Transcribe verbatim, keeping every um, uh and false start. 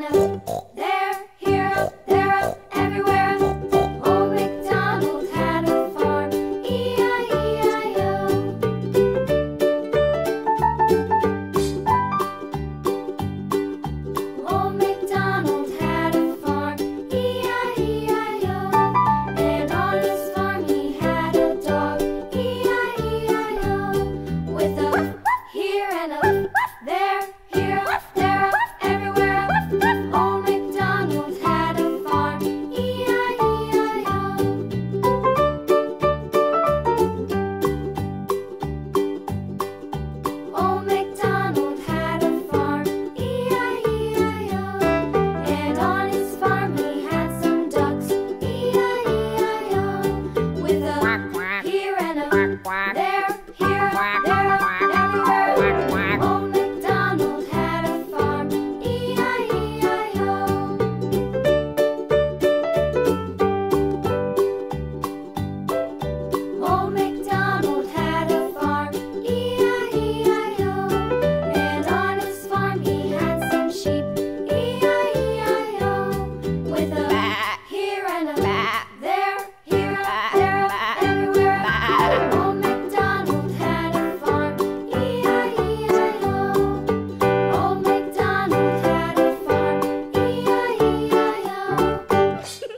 and a there, here, a there, a everywhere. Old MacDonald had a farm, E I E I O. Old MacDonald had a farm, E I E I O. And on his farm he had a dog, E I E I O. With a here and a there, here, a there, a everywhere. Old MacDonald had a farm, E I E I O. Old MacDonald had a farm, E I E I O. And on his farm he had some ducks, E I E I O. With a here and a there, here, a there, a everywhere. Old MacDonald had a farm, E I E I O. Old MacDonald had a farm, E I E I O. And on his farm he had some sheep, E I E I O. With a here and a there, here, a there, a everywhere. Old MacDonald had a farm, E I E I O. Old MacDonald had a farm, E I E I O.